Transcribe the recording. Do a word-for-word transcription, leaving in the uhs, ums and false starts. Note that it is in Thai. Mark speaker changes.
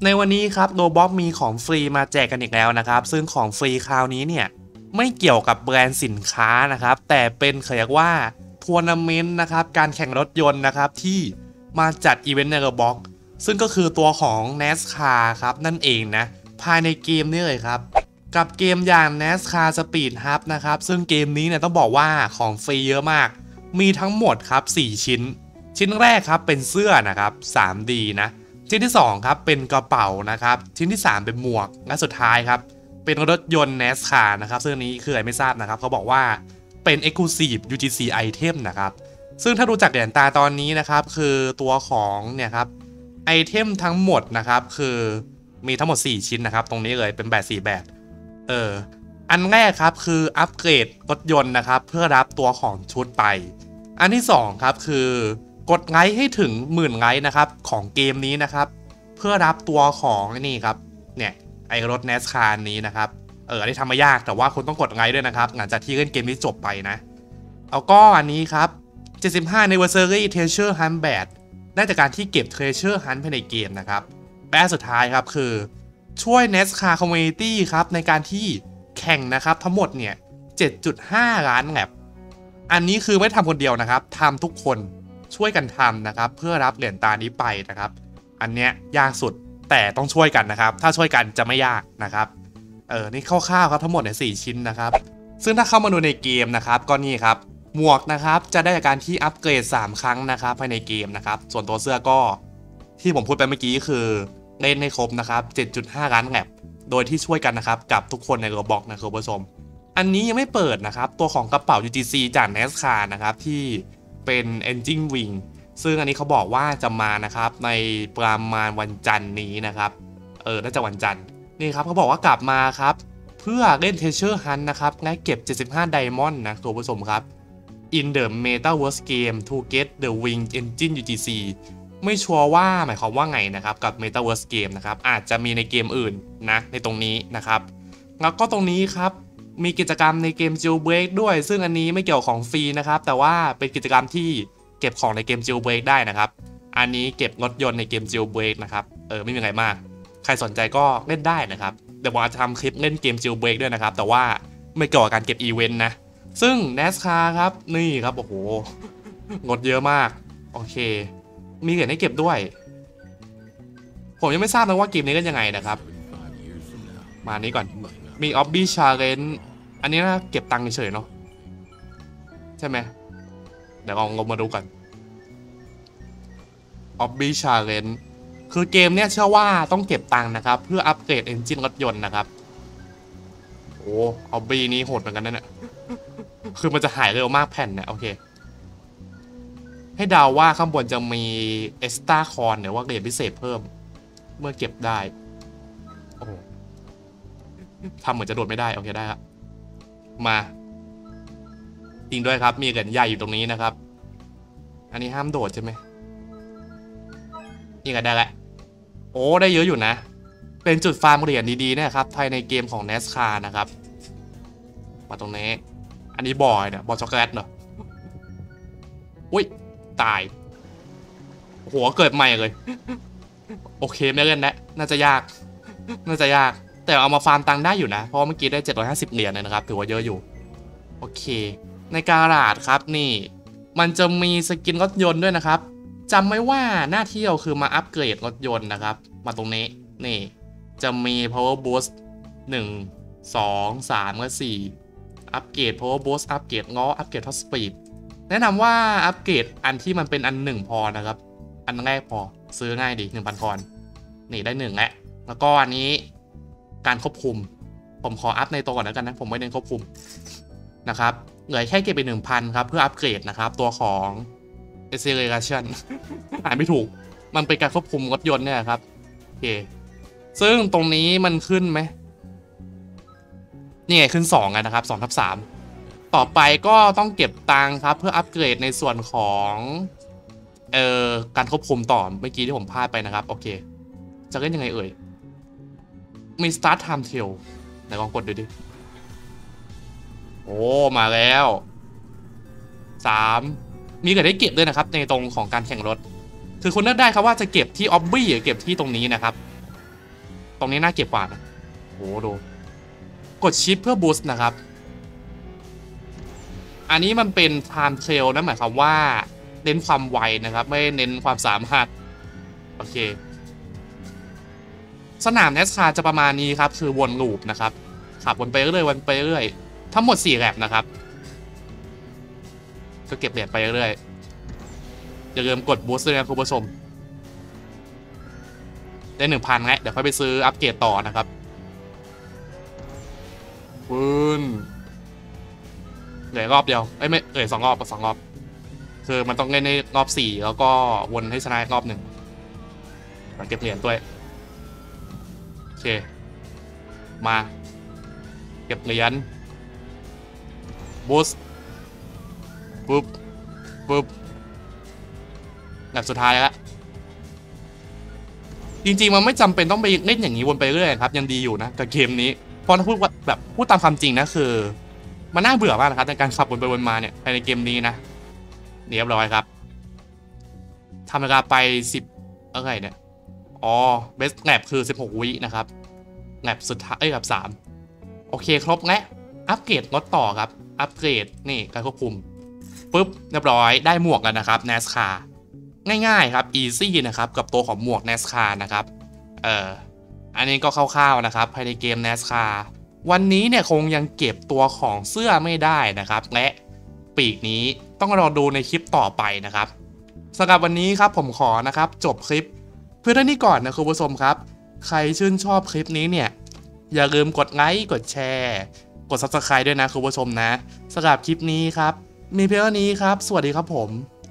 Speaker 1: ในวันนี้ครับโรบ็อกมีของฟรีมาแจกกันอีกแล้วนะครับซึ่งของฟรีคราวนี้เนี่ยไม่เกี่ยวกับแบรนด์สินค้านะครับแต่เป็นเขาเรียกว่าทัวร์นาเมนต์นะครับการแข่งรถยนต์นะครับที่มาจัดอีเวนต์ในโรบ็อกซึ่งก็คือตัวของ NASCAR ครับนั่นเองนะภายในเกมนี้เลยครับกับเกมอย่าง NASCAR Speed Hub นะครับซึ่งเกมนี้เนี่ยต้องบอกว่าของฟรีเยอะมากมีทั้งหมดครับสี่ชิ้นชิ้นแรกครับเป็นเสื้อนะครับ ทรี ดี นะชิ้นที่สองครับเป็นกระเป๋านะครับชิ้นที่สามเป็นหมวกและสุดท้ายครับเป็นรถยนต์ NASCAR นะครับซึ่งนี้คืออะไรไม่ทราบนะครับเขาบอกว่าเป็น Exclusive ยู จี ซี Item นะครับซึ่งถ้าดูจากเหรียญตาตอนนี้นะครับคือตัวของเนี่ยครับไอเทมทั้งหมดนะครับคือมีทั้งหมดสี่ชิ้นนะครับตรงนี้เลยเป็นแบบสี่แบบเอออันแรกครับคืออัปเกรดรถยนต์นะครับเพื่อรับตัวของชุดไปอันที่สองครับคือกดไลค์ให้ถึงหมื่นไลค์นะครับของเกมนี้นะครับเพื่อรับตัวของนี่ครับเนี่ยไอรถ NASCAR นี้นะครับเอออันนี้ทำไม่ยากแต่ว่าคุณต้องกดไลค์ด้วยนะครับหลังจากที่เล่นเกมนี้จบไปนะเอาก็อันนี้ครับเจ็ดสิบห้า Anniversary Treasure Hunt Badge ได้จากการที่เก็บ Treasure Hunt ภายในเกมนะครับและสุดท้ายครับคือช่วย NASCAR Community ครับในการที่แข่งนะครับทั้งหมดเนี่ย เจ็ดจุดห้า ล้านแลปอันนี้คือไม่ทำคนเดียวนะครับทำทุกคนช่วยกันทำนะครับเพื่อรับเหรียญตานี้ไปนะครับอันเนี้ยยากสุดแต่ต้องช่วยกันนะครับถ้าช่วยกันจะไม่ยากนะครับเออนี่คร่าวๆครับทั้งหมดเนี่ยสี่ชิ้นนะครับซึ่งถ้าเข้ามาดูในเกมนะครับก็นี่ครับหมวกนะครับจะได้จากการที่อัปเกรดสามครั้งนะครับภายในเกมนะครับส่วนตัวเสื้อก็ที่ผมพูดไปเมื่อกี้คือเล่นให้ครบนะครับ เจ็ดจุดห้า ล้านแลปโดยที่ช่วยกันนะครับกับทุกคนในโรบ็อกนะครับคุณผู้ชมอันนี้ยังไม่เปิดนะครับตัวของกระเป๋า ยู จี ซี จาก NASCAR นะครับที่เป็น Engine Wing ซึ่งอันนี้เขาบอกว่าจะมานะครับในประมาณวันจันทร์นี้นะครับเออน่าจะวันจันทร์นี่ครับเขาบอกว่ากลับมาครับเพื่อเล่น Treasure Hunt นะครับและเก็บเจ็ดสิบห้า Diamond นะคุณผู้ชมครับ In the Metaverse Game to get the Wing Engine ยู จี ซี ไม่ชัวร์ว่าหมายความว่าไงนะครับกับ Metaverse Game นะครับอาจจะมีในเกมอื่นนะในตรงนี้นะครับแล้วก็ตรงนี้ครับมีกิจกรรมในเกม Jailbreak ด้วยซึ่งอันนี้ไม่เกี่ยวของฟรีนะครับแต่ว่าเป็นกิจกรรมที่เก็บของในเกม Jailbreak ได้นะครับอันนี้เก็บรถยนต์ในเกม Jailbreak นะครับเออไม่มีอะไรมากใครสนใจก็เล่นได้นะครับเดี๋ยวผมจะทำคลิปเล่นเกม Jailbreak ด้วยนะครับแต่ว่าไม่เกี่ยวกับการเก็บอีเวนต์นะซึ่ง NASCAR ครับนี่ครับโอ้โหงดเยอะมากโอเคมีเหรียญให้เก็บด้วยผมยังไม่ทราบนะว่าเกมนี้เล่นยังไงนะครับมานี้ก่อนมี Obby Challenge อันนี้นะเก็บตังค์เฉยๆเนาะใช่ไหมเดี๋ยวลองลงมาดูกัน Obby Challenge คือเกมเนี้ยเชื่อว่าต้องเก็บตังค์นะครับเพื่ออัปเกรดเอนจินรถยนต์นะครับโอ้ Obby นี้โหดเหมือนกันนะเนี่ยคือมันจะหายเร็วมากแผ่นเนี่ยโอเคให้เดาว่าข้างบนจะมี Extra Coin หรือว่าเหรียญพิเศษเพิ่มเมื่อเก็บได้โอ้ทำเหมือนจะโดดไม่ได้โอเคได้ครับมาจริงด้วยครับมีเหรียญใหญ่อยู่ตรงนี้นะครับอันนี้ห้ามโดดใช่ไหมนี่ก็ได้แหละโอ้ได้เยอะอยู่นะเป็นจุดฟาร์มเหรียญดีๆนะครับภายในเกมของ NASCAR นะครับมาตรงนี้อันนี้บอยเนี่ยบอยช็อกโกแลตเหรออุ้ยตายหัวเกิดใหม่เลยโอเคไม่เล่นแล้วน่าจะยากน่าจะยากแต่เอามาฟาร์มตังค์ได้อยู่นะเพราะเมื่อกี้ได้เจ็ดร้อยห้าสิบเหรียญเลยนะครับถือว่าเยอะอยู่โอเคในการาดครับนี่มันจะมีสกินรถยนต์ด้วยนะครับจำไว้ว่าหน้าที่เราคือมาอัปเกรดรถยนต์นะครับมาตรงนี้นี่จะมี power boost หนึ่ง สอง สามและสี่อัปเกรด power boost อัปเกรดล้ออัปเกรด top speed แนะนำว่าอัปเกรดอันที่มันเป็นอันหนึ่งพอนะครับอันแรกพอซื้อง่ายดี หนึ่งพัน คอนนี่ได้หนึ่งแล้วแล้วก็อันนี้การควบคุมผมขออัพในตัวก่อนแล้วกันนะผมไม่เน้นควบคุมนะครับเหลือแค่เก็บไป หนึ่งพัน ครับเพื่ออัปเกรดนะครับตัวของ acceleration อ่านไม่ถูกมันเป็นการควบคุมรถยนต์เนี่ยครับโอเคซึ่งตรงนี้มันขึ้นไหมนี่ไงขึ้นสองนะครับ สองทับสาม ต่อไปก็ต้องเก็บตังค์ครับเพื่ออัปเกรดในส่วนของเอ่อการควบคุมต่อเมื่อกี้ที่ผมพลาดไปนะครับโอเคจะเล่นยังไงเอ่ยมี start time tail ไหนลองกดดูดิโอ้มาแล้วสามมีเกิดได้เก็บด้วยนะครับในตรงของการแข่งรถคือคุณเลือกได้ครับว่าจะเก็บที่ Obby หรือเก็บที่ตรงนี้นะครับตรงนี้น่าเก็บกว่านะโหดูกดชิปเพื่อบูสต์นะครับอันนี้มันเป็น time trail นะหมายความว่าเน้นความไวนะครับไม่เน้นความสามารถโอเคสนามเนสคาจะประมาณนี้ครับคือวนลูปนะครับขับวนไปเรื่อยวนไปเรื่อยทั้งหมดสี่แลปนะครับก็เก็บเหรียญไปเรื่อยอย่าลืมกดบูสต์ด้วยนะคุณผู้ชมได้หนึ่งพันแล้วเดี๋ยวค่อยไปซื้ออัปเกรดต่อนะครับฟื้นเหลือรอบเดียวเอ้ยไม่เหลือสองรอบสองรอบคือมันต้องเล่นในรอบสี่แล้วก็วนให้ชนะรอบหนึ่งเก็บเหรียญด้วยโอเคมาเก็บเหรียญบูสต์ปุ๊บปุ๊บแบบสุดท้ายแล้วจริงๆมันไม่จำเป็นต้องไปเล่นอย่างนี้วนไปเรื่อยครับยังดีอยู่นะกับเกมนี้เพราะถ้าพูดแบบพูดตามความจริงนะคือมันน่าเบื่อมากนะครับในการขับวนไปวนมาเนี่ยในเกมนี้นะเรียบร้อยครับทำเวลาไปสิบอะไรเนี่ยอ๋อเบสแลบคือสิบหกวินะครับแลบสุดท้ายเอ้ยแลบสามโอเคครบแล้วอัปเกรดรถต่อครับอัปเกรดนี่การควบคุมปุ๊บเรียบร้อยได้หมวกแล้วนะครับ เนสคา ง่ายๆครับ easy นะครับกับตัวของหมวก เนสคา นะครับเอ่ออันนี้ก็คร่าวๆนะครับภายในเกม เนสคา วันนี้เนี่ยคงยังเก็บตัวของเสื้อไม่ได้นะครับและปีกนี้ต้องรอดูในคลิปต่อไปนะครับสำหรับวันนี้ครับผมขอนะครับจบคลิปเพื่อเท่านี้ก่อนนะคุณผู้ชมครับใครชื่นชอบคลิปนี้เนี่ยอย่าลืมกดไลค์กดแชร์กด ซับสไครบ์ ด้วยนะคุณผู้ชมนะสำหรับคลิปนี้ครับมีเพียงเท่านี้ครับสวัสดีครับผม